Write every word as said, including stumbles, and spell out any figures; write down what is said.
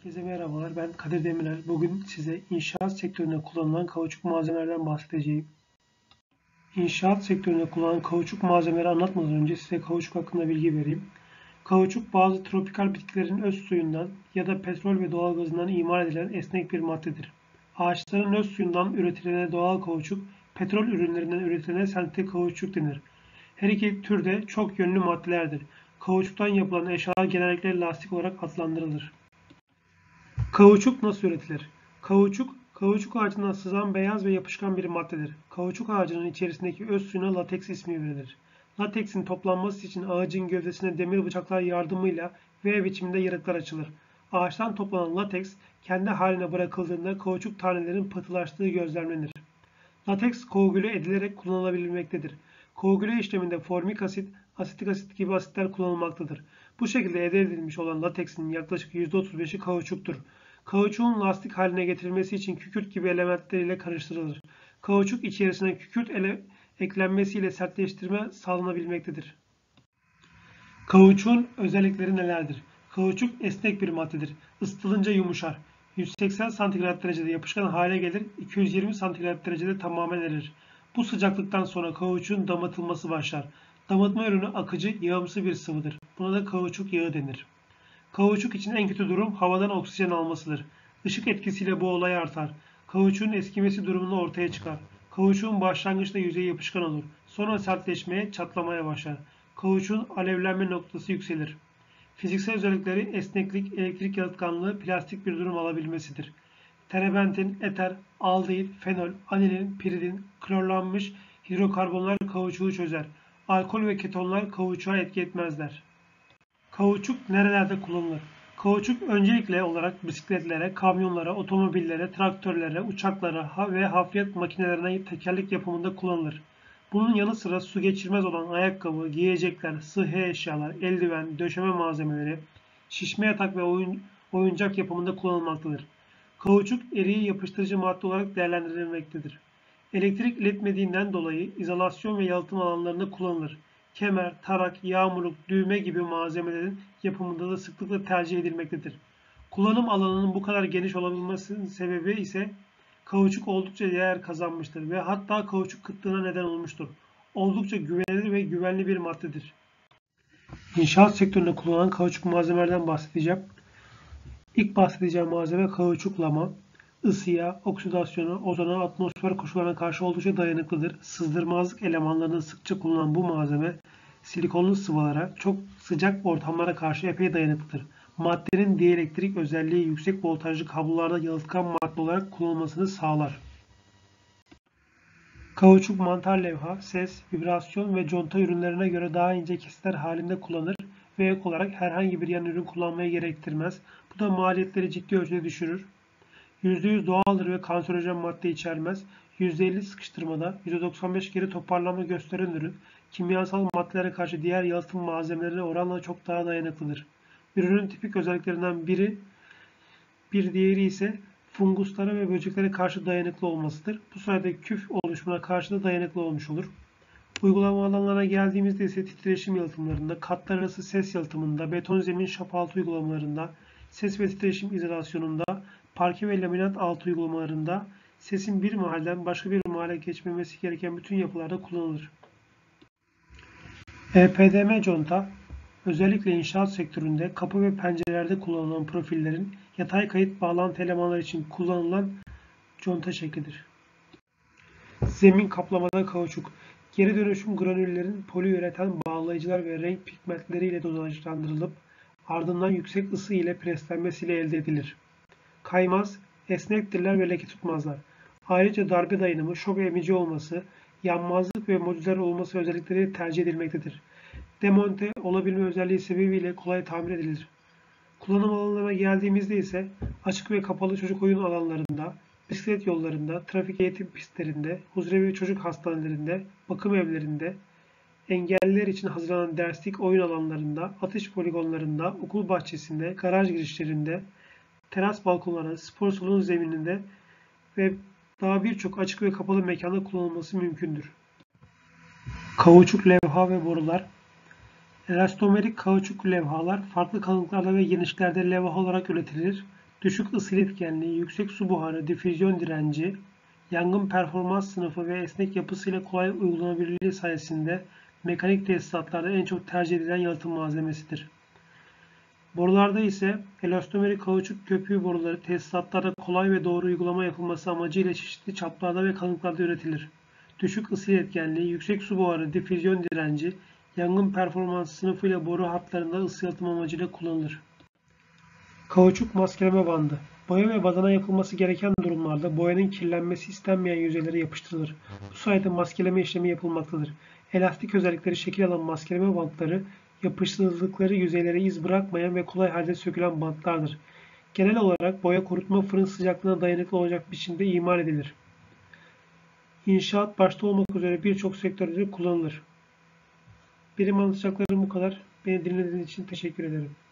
Herkese merhabalar. Ben Kadir Demirer. Bugün size inşaat sektöründe kullanılan kauçuk malzemelerden bahsedeceğim. İnşaat sektöründe kullanılan kauçuk malzemeleri anlatmadan önce size kauçuk hakkında bilgi vereyim. Kauçuk bazı tropikal bitkilerin öz suyundan ya da petrol ve doğalgazından imal edilen esnek bir maddedir. Ağaçların öz suyundan üretilene doğal kauçuk, petrol ürünlerinden üretilene sentetik kauçuk denir. Her iki tür de çok yönlü maddelerdir. Kauçuktan yapılan eşyalar genellikle lastik olarak adlandırılır. Kauçuk nasıl üretilir? Kauçuk, kauçuk ağacından sızan beyaz ve yapışkan bir maddedir. Kauçuk ağacının içerisindeki öz suyuna lateks ismi verilir. Lateksin toplanması için ağacın gövdesine demir bıçaklar yardımıyla V biçiminde yarıklar açılır. Ağaçtan toplanan lateks kendi haline bırakıldığında kauçuk tanelerinin pıhtılaştığı gözlemlenir. Lateks koagüle edilerek kullanılabilmektedir. Koagüle işleminde formik asit, asetik asit gibi asitler kullanılmaktadır. Bu şekilde elde edilmiş olan lateksin yaklaşık yüzde otuz beşi kauçuktur. Kauçuğun lastik haline getirilmesi için kükürt gibi elementler ile karıştırılır. Kauçuk içerisine kükürt ele eklenmesiyle sertleştirme sağlanabilmektedir. Kauçuğun özellikleri nelerdir? Kauçuk esnek bir maddedir. Isıtılınca yumuşar. yüz seksen santigrat derecede yapışkan hale gelir, iki yüz yirmi santigrat derecede tamamen erir. Bu sıcaklıktan sonra kauçuğun damıtılması başlar. Damıtma ürünü akıcı, yağımsı bir sıvıdır. Buna da kauçuk yağı denir. Kauçuk için en kötü durum havadan oksijen almasıdır. Işık etkisiyle bu olay artar. Kauçuğun eskimesi durumunda ortaya çıkar. Kauçuğun başlangıçta yüzeyi yapışkan olur. Sonra sertleşmeye, çatlamaya başlar. Kauçuğun alevlenme noktası yükselir. Fiziksel özellikleri esneklik, elektrik yalıtkanlığı, plastik bir durum alabilmesidir. Terebentin, eter, aldehit, fenol, anilin, piridin, klorlanmış hidrokarbonlar kauçuğu çözer. Alkol ve ketonlar kauçuğa etki etmezler. Kauçuk nerelerde kullanılır? Kauçuk öncelikle olarak bisikletlere, kamyonlara, otomobillere, traktörlere, uçaklara ve hafriyat makinelerine tekerlek yapımında kullanılır. Bunun yanı sıra su geçirmez olan ayakkabı, giyecekler, sıhhi eşyalar, eldiven, döşeme malzemeleri, şişme yatak ve oyun, oyuncak yapımında kullanılmaktadır. Kauçuk eriği yapıştırıcı madde olarak değerlendirilmektedir. Elektrik iletmediğinden dolayı izolasyon ve yalıtım alanlarında kullanılır. Kemer, tarak, yağmurluk, düğme gibi malzemelerin yapımında da sıklıkla tercih edilmektedir. Kullanım alanının bu kadar geniş olabilmesinin sebebi ise kauçuk oldukça değer kazanmıştır ve hatta kauçuk kıtlığına neden olmuştur. Oldukça güvenilir ve güvenli bir maddedir. İnşaat sektöründe kullanılan kauçuk malzemelerden bahsedeceğim. İlk bahsedeceğim malzeme kauçuklama. Isıya, oksidasyona, ozona, atmosfer koşullarına karşı oldukça dayanıklıdır. Sızdırmazlık elemanlarında sıkça kullanılan bu malzeme silikonlu sıvılara, çok sıcak ortamlara karşı epey dayanıklıdır. Maddenin dielektrik özelliği yüksek voltajlı kablolarda yalıtkan madde olarak kullanılmasını sağlar. Kauçuk mantar levha, ses, vibrasyon ve conta ürünlerine göre daha ince kesitler halinde kullanılır ve ek olarak herhangi bir yan ürün kullanmaya gerektirmez. Bu da maliyetleri ciddi ölçüde düşürür. yüzde yüz doğaldır ve kanserojen madde içermez. yüzde elli sıkıştırmada, yüzde doksan beş geri toparlanma gösteren ürün, kimyasal maddelere karşı diğer yalıtım malzemelerine oranla çok daha dayanıklıdır. Ürünün tipik özelliklerinden biri, bir diğeri ise funguslara ve böceklere karşı dayanıklı olmasıdır. Bu sayede küf oluşumuna karşı da dayanıklı olmuş olur. Uygulama alanlarına geldiğimizde ise titreşim yalıtımlarında, katlar arası ses yalıtımında, beton zemin şap altı uygulamalarında, ses ve titreşim izolasyonunda, parke ve laminat altı uygulamalarında, sesin bir mahalleden başka bir mahalle geçmemesi gereken bütün yapılarda kullanılır. E P D M conta, özellikle inşaat sektöründe kapı ve pencerelerde kullanılan profillerin yatay kayıt bağlantı elemanları için kullanılan conta şeklidir. Zemin kaplamada kauçuk, geri dönüşüm granüllerin poliüreten bağlayıcılar ve renk pigmentleriyle dozajlandırılıp ardından yüksek ısı ile preslenmesiyle elde edilir. Kaymaz, esnektirler ve leke tutmazlar. Ayrıca darbe dayanımı, şok emici olması, yanmazlık ve modüler olması özellikleri tercih edilmektedir. Demonte olabilme özelliği sebebiyle kolay tamir edilir. Kullanım alanlarına geldiğimizde ise açık ve kapalı çocuk oyun alanlarında, bisiklet yollarında, trafik eğitim pistlerinde, huzurevi çocuk hastanelerinde, bakım evlerinde, engelliler için hazırlanan derslik oyun alanlarında, atış poligonlarında, okul bahçesinde, garaj girişlerinde, teras balkonlarında, spor salonu zemininde ve daha birçok açık ve kapalı mekanda kullanılması mümkündür. Kauçuk levha ve borular. Elastomerik kauçuk levhalar farklı kalınlıklarda ve genişliklerde levha olarak üretilir. düşük ısı iletkenliği, yüksek su buharı, difüzyon direnci, yangın performans sınıfı ve esnek yapısıyla kolay uygulanabilirliği sayesinde mekanik tesisatlarda en çok tercih edilen yalıtım malzemesidir. Borularda ise elastomeri kauçuk köpüğü boruları tesisatlarda kolay ve doğru uygulama yapılması amacıyla çeşitli çaplarda ve kalınlıklarda üretilir. Düşük ısı iletkenliği, yüksek su buharı, difüzyon direnci, yangın performansı sınıfıyla boru hatlarında ısı yalıtım amacıyla kullanılır. Kauçuk maskeleme bandı. Boya ve badana yapılması gereken durumlarda boyanın kirlenmesi istenmeyen yüzeylere yapıştırılır. Bu sayede maskeleme işlemi yapılmaktadır. Elastik özellikleri şekil alan maskeleme bantları, yapıştırıldıkları yüzeylere iz bırakmayan ve kolay halde sökülen bantlardır. Genel olarak boya kurutma fırın sıcaklığına dayanıklı olacak biçimde imal edilir. İnşaat başta olmak üzere birçok sektörde kullanılır. Benim anlatacaklarım bu kadar. Beni dinlediğiniz için teşekkür ederim.